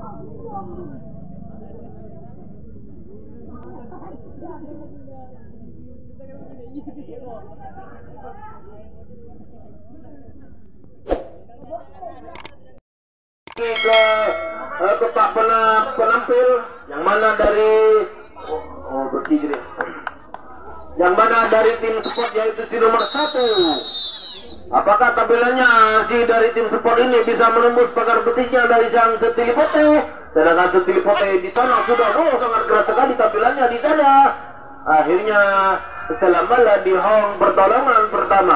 Ke Pak penampil yang mana dari bertiga, yang mana dari tim sport yaitu si nomor 1. Apakah tampilannya si dari tim sport ini bisa menembus pagar betisnya dari sang Setilipote? Sedangkan Setilipote di sana sudah sangat keras sekali tampilannya di sana. Akhirnya selama di hong pertolongan pertama.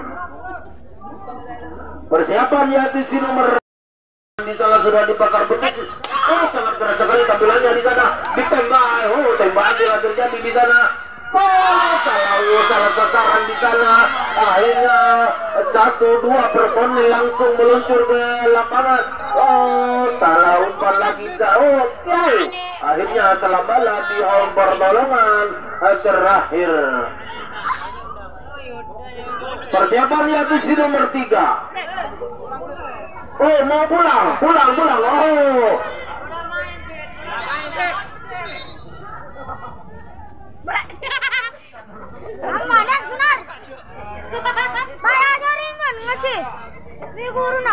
Persiapan yaitu si nomor di sana sudah dibakar betis. Sangat keras sekali tampilannya di sana. Ditembak. Tembakan tidak terjadi di sana. Salah sasaran di sana. Akhirnya 1-2 personil langsung meluncur ke lapangan. Salah umpan lagi. Akhirnya salah bala di hong pertolongan terakhir. Persiapan yaitu si nomor 3. Mau pulang. Ramadan sunar. Bayar jaringan ngaji. Di guruna.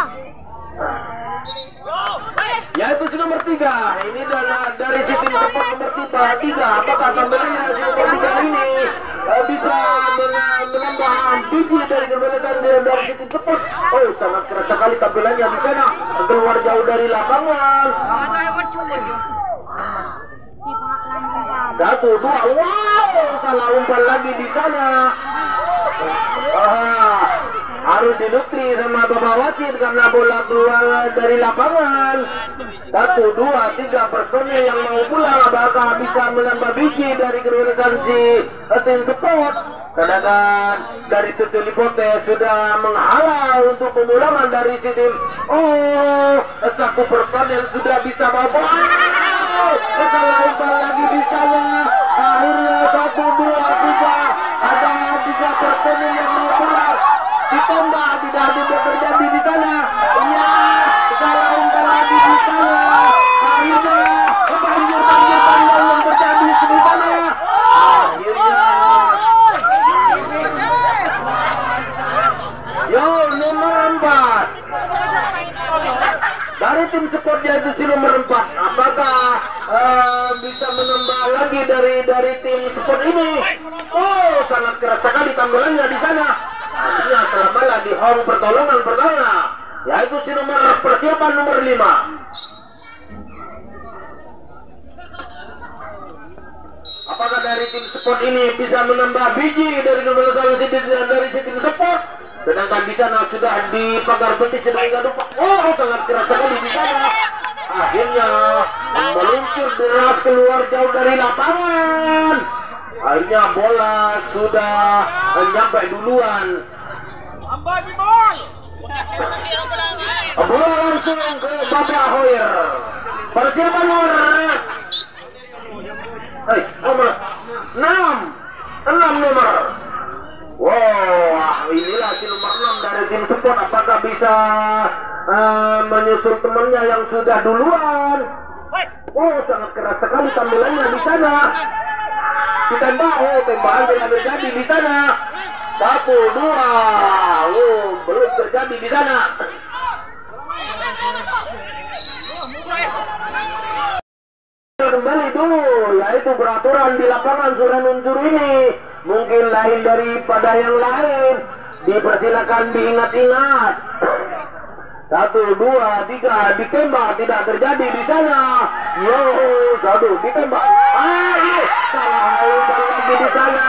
Yaitu si nomor 3. Ini dari si tim nomor 3. Apakah tampilannya si nomor 3 ini bisa menambah biji dari kebelekan dari si tim sport? Sangat keras sekali tampilannya di sana. Keluar jauh dari lapangan. 1-2. Salah umpan lagi di sana. Harus dinukri sama Bapak Wasit karena bola keluar dari lapangan. 1-2-3 personil yang mau pulang apakah bisa menambah biji dari kedudukan si tim sport. Sedangkan dari Setilipote sudah menghalau untuk pemulangan dari si tim. 1 personil sudah bisa bawa. Salah umpan lagi di sana. Akhirnya 1-2-3 ada 3 personil yang mau pulang. Ditembak, tidak terjadi di sana. Ya, salah umpan lagi di sana. Akhirnya banjir yang terjadi di sana. Akhirnya nomor 4 dari tim sport yaitu si nomor 4. Apakah bisa menambah lagi dari tim sport ini? Sangat keras sekali tampilannya di sana. Akhirnya telah bala di hong pertolongan pertama yaitu si nomor persiapan nomor 5. Apakah dari tim sport ini bisa menambah biji dari si tim sport? Sedangkan di sana sudah di pagar betis sedemikian rupa. Sangat keras sekali di sana. Akhirnya meluncur deras keluar jauh dari lapangan. Akhirnya bola sudah nyampe duluan. Bola langsung ke Bapak Hoyer. Persiapan nomor 6 nomor. Inilah si nomor 6 dari tim sport. Apakah bisa menyusul temannya yang sudah duluan? Sangat keras sekali tampilannya di sana. Ditembak, tembakan tidak terjadi di sana. 1-2. Belum terjadi di sana. Kembali dulu, yaitu peraturan di lapangan Suranunjur ini mungkin lain daripada yang lain. Dipersilakan diingat-ingat. 1-2-3 ditembak, tidak terjadi di sana. 1 ditembak. Salah umpan lagi di sana.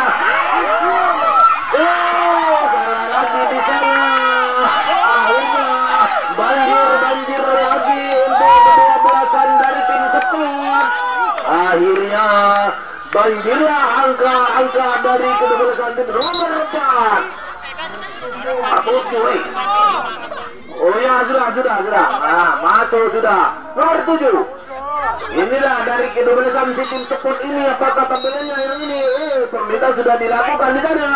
Salah lagi di sana. Akhirnya banjir lagi untuk kedua belasan dari tim sport. Akhirnya banjirlah angka dari kedua belasan tim nomor 4. Ya sudah. Masuk sudah. Nomor 7. Inilah dari kedua belasan tim sport ini. Apakah tampilannya yang ini? Permintaan sudah dilakukan di sana.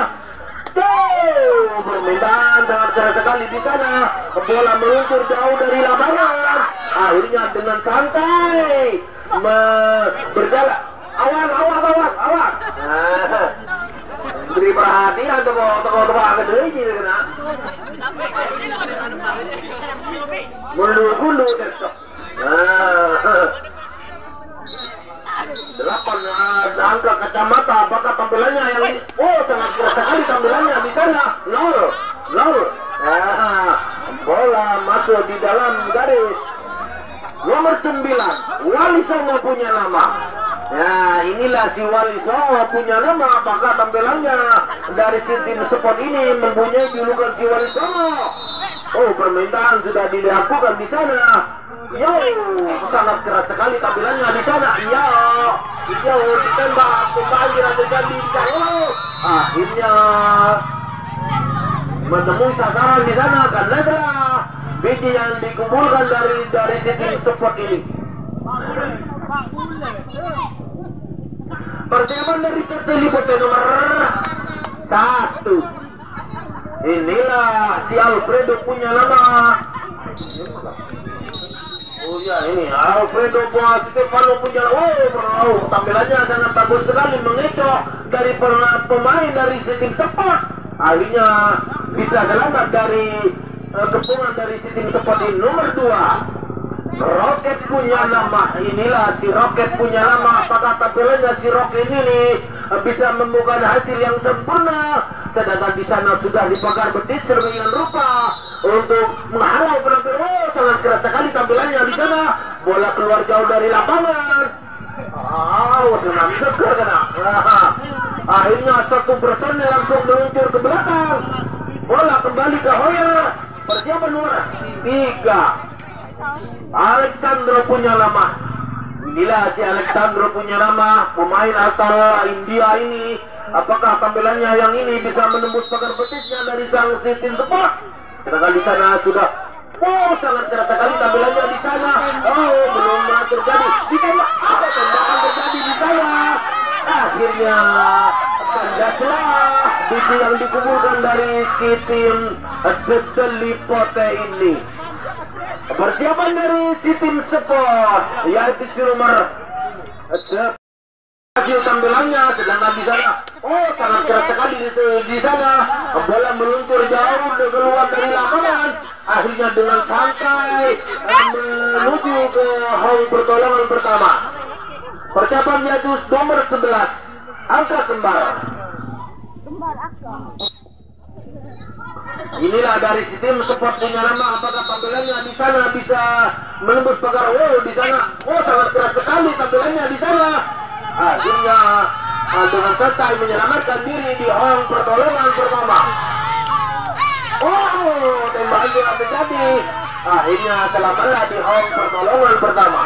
Permintaan sangat keras sekali di sana. Bola meluncur jauh dari lapangan. Akhirnya dengan dengan santai berjalan. Awas. Beri perhatian toko gede ini kena. Mundur desok. Delapan angka kacamata, apakah tampilannya yang sangat keras sekali tampilannya di sana. Nol. Bola masuk di dalam garis. Nomor 9, Wali Songo punya nama. Ya, inilah si Wali Songo punya nama. Apakah tampilannya dari si tim sport ini mempunyai julukan si Wali Songo? Permintaan sudah dilakukan di sana. Yo, sangat keras sekali tampilannya di sana. Yo, ditembak, kebanjiran terjadi di sana. Akhirnya menemui sasaran di sana karena salah biji yang dikumpulkan dari si tim sport ini. Persiapan dari Tertelipote nomor 1. Inilah si Alfredo punya nama. Ini Alfredo Stefano punya. Tampilannya sangat bagus sekali, mengecoh dari pemain dari si tim sport. Akhirnya bisa selamat dari kepungan dari si tim sport ini. Nomor 2, Roket punya nama. Inilah si Roket punya nama. Apakah tampilannya si Roket ini bisa membuka hasil yang sempurna? Sedangkan di sana sudah dipagar betis sedemikian rupa untuk menghalau penampilan. Sangat keras sekali tampilannya di sana. Bola keluar jauh dari lapangan. Senang dekat kena. Akhirnya satu personel langsung meluncur ke belakang. Bola kembali ke Hoyer. Persiapan nomor 3. Alexandro punya nama. Inilah si Alexandro punya nama, pemain asal India ini. Apakah tampilannya yang ini bisa menembus pagar betisnya dari sang si tim sport? Sedangkan di sana sudah sangat keras sekali tampilannya di sana. Belum terjadi. Ditembak. Ada tembakan terjadi di sana. Akhirnya kandaslah biji yang dikumpulkan dari si tim Tertelipote ini. Persiapan dari si tim sport yaitu si nomor hasil tampilannya. Sedangkan di sana sangat keras sekali di sana. Bola meluncur jauh keluar dari lapangan. Akhirnya dengan santai menuju ke hall pertolongan pertama. Persiapan yaitu nomor 11, angka kembar. Inilah dari si tim sport punya nama. Apakah tampilannya di sana bisa menembus pagar? Di sana sangat keras sekali tampilannya di sana. Akhirnya dengan santai menyelamatkan diri di hall pertolongan pertama. Tembakan yang terjadi. Akhirnya selamatlah di hall pertolongan pertama.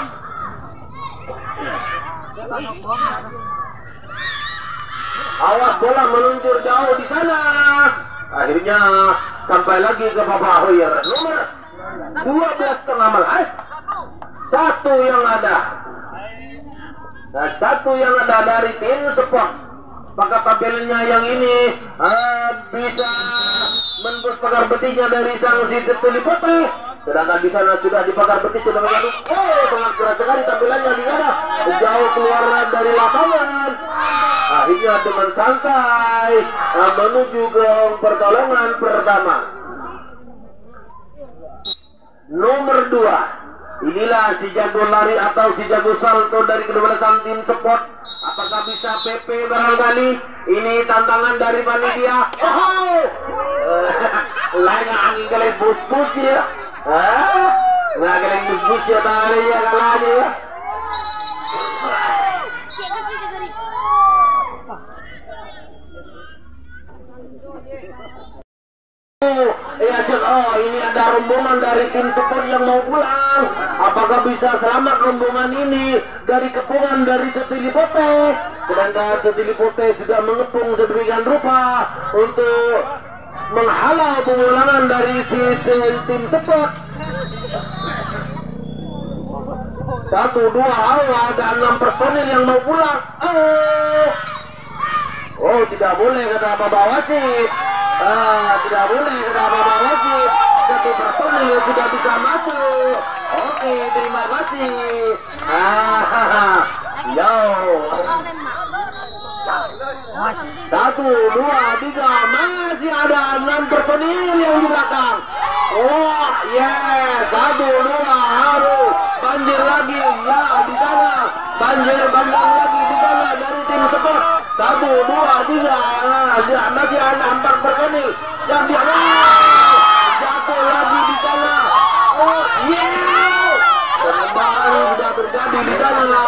Awas, bola meluncur jauh di sana. Akhirnya sampai lagi ke Bapak Hoyer. Nomor 12 tengah malah. Satu yang ada. Nah, satu yang ada dari tim sport. Maka tampilannya yang ini bisa menembus pagar betisnya dari sang si Tertelipote. Sedangkan di sana sudah dipagar betis sudah mengaduh. Sangat keras sekali tampilannya di sana. Jauh keluar dari lapangan. Akhirnya dengan santai menuju ke pertolongan pertama. Nomor 2. Inilah si jago lari atau si jago salto dari kedua belah tim sport. Apakah bisa PP barangkali? Ini tantangan dari panitia. Lain angin kalian bus-bus ya. Nggak kalian bus-bus ya tadi ya kalah aja. Ini ada rombongan dari tim sport yang mau pulang. Apakah bisa selamat rombongan ini dari kepungan dari Tertelipote? Sedangkan Tertelipote sudah mengepung sedemikian rupa untuk menghalau pengulangan dari si tim sport. 1, 2, ada 6 personil yang mau pulang. Tidak boleh kata Bapak Wasit. Tidak boleh kata Bapak Wasit. Satu personil sudah bisa masuk. Oke, terima kasih. Yo. 1, 2, 3, masih ada 6 personil yang di belakang. Oh, yes, 1, 2, harus banjir lagi, ya di sana, banjir bandang lagi di sana dari tim support. 1, 2, 3, masih ada 4 personil yang di jatuh lagi di sana. Oh, yeah, kembali sudah terjadi di sana.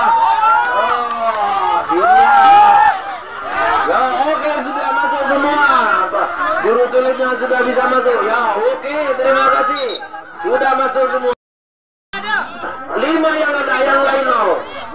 Ya, oke, sudah masuk semua. Juru tulipnya sudah bisa masuk. Ya, oke, terima kasih. Sudah masuk semua. 5 yang ada, yang lain loh.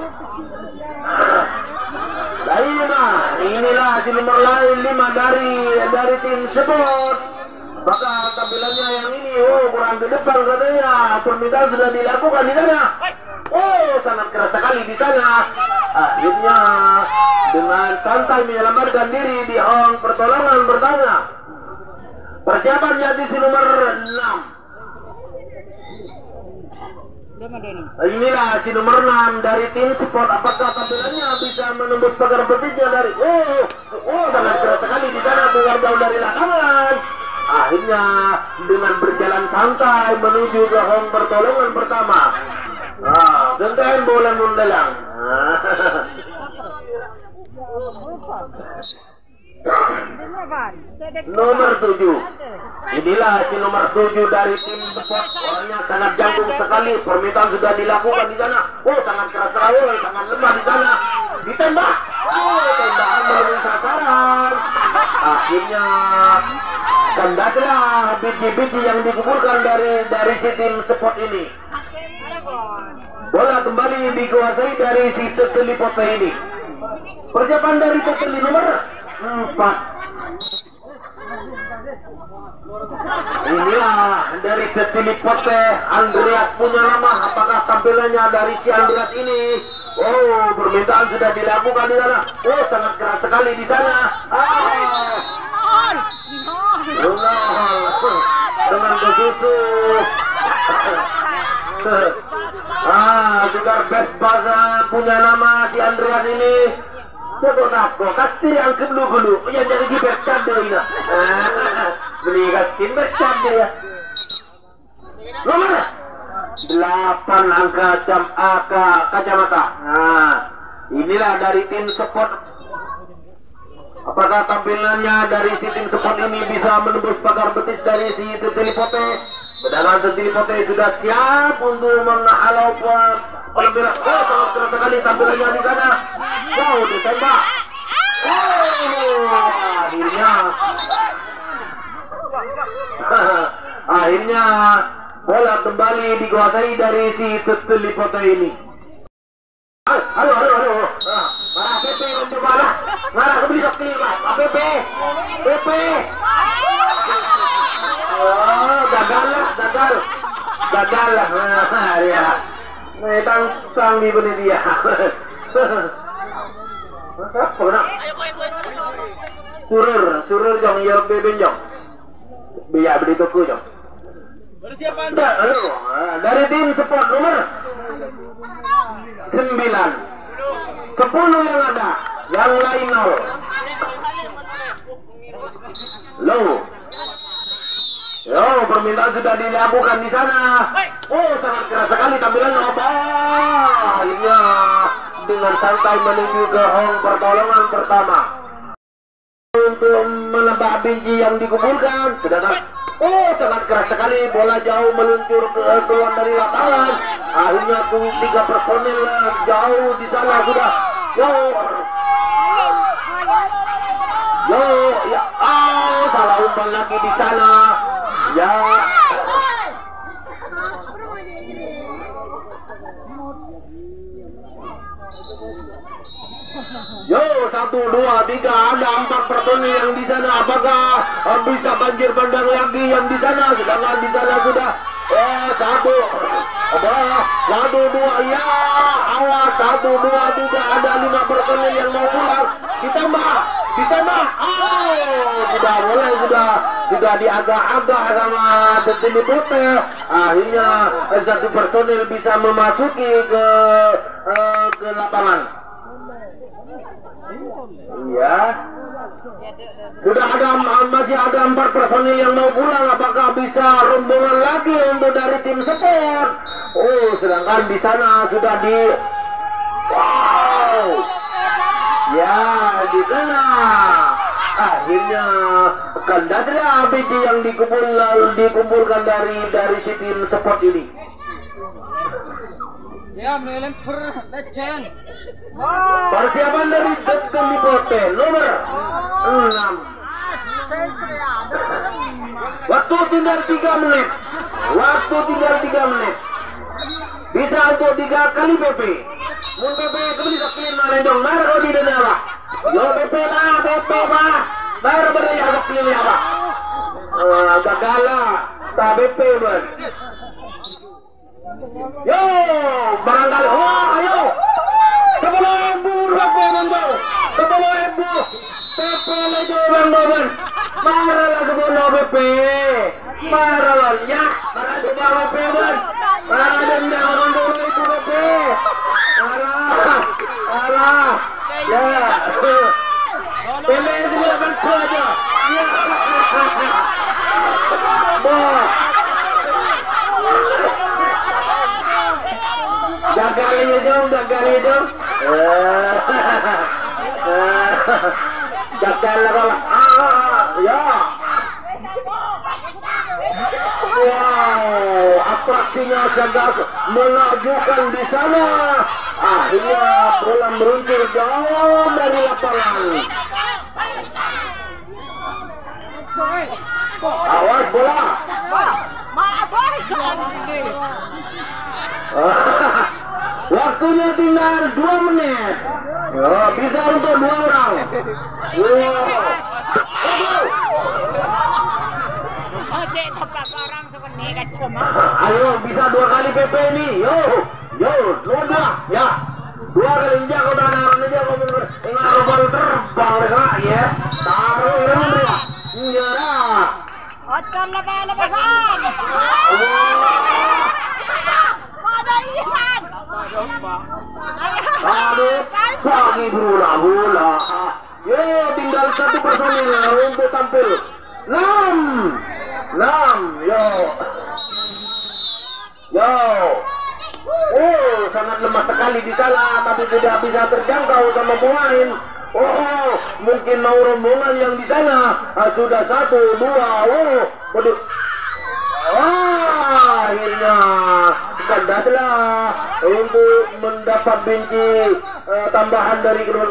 5. Inilah si nomor lain 5 dari tim support. Maka tampilannya yang ini, kurang ke depan katanya. Permintaan sudah dilakukan di sana. Sangat keras sekali di sana. Akhirnya dengan santai menyelamatkan diri di hong pertolongan pertama. Persiapan jadi si nomor 6. Inilah si nomor 6 dari tim support. Apakah tampilannya bisa menembus pagar betisnya dari sangat keras sekali di sana, keluar jauh dari lapangan. Akhirnya dengan berjalan santai menuju ke hong pertolongan pertama. Gentayan bola mendalang. Nomor 7. Inilah si nomor 7 dari tim support. Orangnya sangat jangkung sekali. Permintaan sudah dilakukan di sana. Sangat keras sekali, sangat lemah di sana. Ditembak. Tembakan menemui sasaran. Akhirnya kandaslah biji-biji yang dikumpulkan dari si tim support ini. Bola kembali dikuasai dari si Tetelipote ini. Persiapan dari Teteli nomor 4. Inilah dari Tetelipote, Andreas punya nama. Apakah tampilannya dari si Andreas ini? Permintaan sudah dilakukan di sana. Sangat keras sekali di sana. Dengan kesusu. Juga best bahasa punya nama si Andreas ini. Sebonako kastir yang kebelu-belu. Ya jadi bercanda ini. Beli kastir bercanda ya. Nomor 8 angka kacamata. Inilah dari tim support. Apakah tampilannya dari si tim support ini bisa menembus pagar betis dari si Tetelipote? Sedangkan Tetelipote sudah siap untuk menghalau penampilan. Sangat keras sekali tampilannya di sana. Ditembak. Akhirnya bola kembali dikuasai dari si Tetelipote ini. Halo. Marah Pepe mencoba lah. Marah kembali sakti Pak. Pepe. Gagal lah. Ya. Tang di benih dia. Apa nak? Surur jong ya Bebe jong. Biar beli toko jong. Persiapan dari tim support nomor 9. 10 yang ada, yang lain 0. Permintaan sudah dilakukan di sana. Sangat keras sekali tampilan Iya, dengan santai menuju ke hong pertolongan pertama. Untuk menebak biji yang dikumpulkan, sedangkan sangat keras sekali bola jauh meluncur keluar dari lapangan. Akhirnya 3 personil jauh di sana sudah. Salah umpan lagi di sana. Ya. 1, 2, 3 ada 4 personil yang di sana. Apakah bisa banjir bandang lagi yang di sana? Sedangkan di sana sudah 1, 2, ya awas 1, 2, 3 ada 5 personil yang mau pulang. Ditambah di sana. Sudah mulai sudah diagak-agak sama Destiny Pote. Akhirnya satu personil bisa memasuki ke lapangan. Iya. Masih ada 4 personil yang mau pulang. Apakah bisa rombongan lagi untuk dari tim sport? Sedangkan di sana sudah ya di sana akhirnya kandaslah biji yang dikumpulkan dari si tim sport ini. Ya, melempar legend. Persiapan dari Destiny Pote nomor 6. Waktu tinggal 3 menit. Bisa untuk 3 kali PP. Mun PP kembali ke clean marendong maro di denala. Yo PP lah. Maro berdaya ke clean ya Pak. Gagala ta PP ban. Yo, barangkali ayo. 10.000 rupiah bang. 10.000. PP lejo bang. Maralah 10 PP. Maralah ya. Marah coba PP bang. Marah dendam untuk itu PP. Marah. Ya. Pilih 9 saja. Ya. Boh. Gagal dong. Gagal lah. Ya. Wow, atraksinya sangat menakjubkan di sana. Akhirnya bola meluncur jauh dari lapangan. Awas bola. Waktunya tinggal 2 menit. Bisa untuk 2 orang. Ayo, bisa 2 kali PP ini. Yo, 2. Ya. 2 kali injak kau dah naran aja kau mengenai baru terbang mereka ya. Taruh ini ya. Nyerah. Otkan lepas-lepasan. Ada Ivan. Aduh, pagi bola. Yo, tinggal 1 personil untuk tampil. 6. Yo. Sangat lemah sekali di sana, tapi tidak bisa terjangkau sama pemain. Mungkin mau rombongan yang di sana. Sudah 1, 2. Waduh. Akhirnya kandaslah untuk mendapat binti tambahan dari kedua.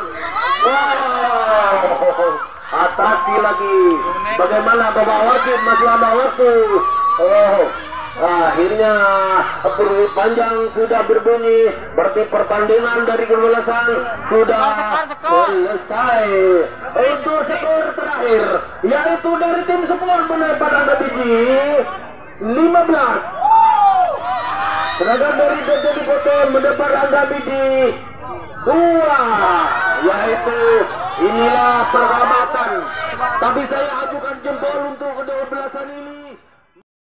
Atasi lagi. Bagaimana Bapak Wasit? Masih ada waktu. Akhirnya peluit panjang sudah berbunyi. Berarti pertandingan dari Gerwelasan sudah selesai. Itu skor terakhir, yaitu dari tim sport mendapat angka biji 15. Sedangkan dari Destiny Pote mendapat angka biji 2. Yaitu inilah persahabatan. Tapi saya ajukan jempol untuk kedua belasan ini.